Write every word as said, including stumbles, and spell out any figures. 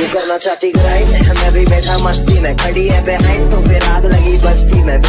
करना चाहती ग्राइंड, मैं भी बैठा मस्ती में, खड़ी है बिहाइंड तो फिर आग लगी बस्ती में।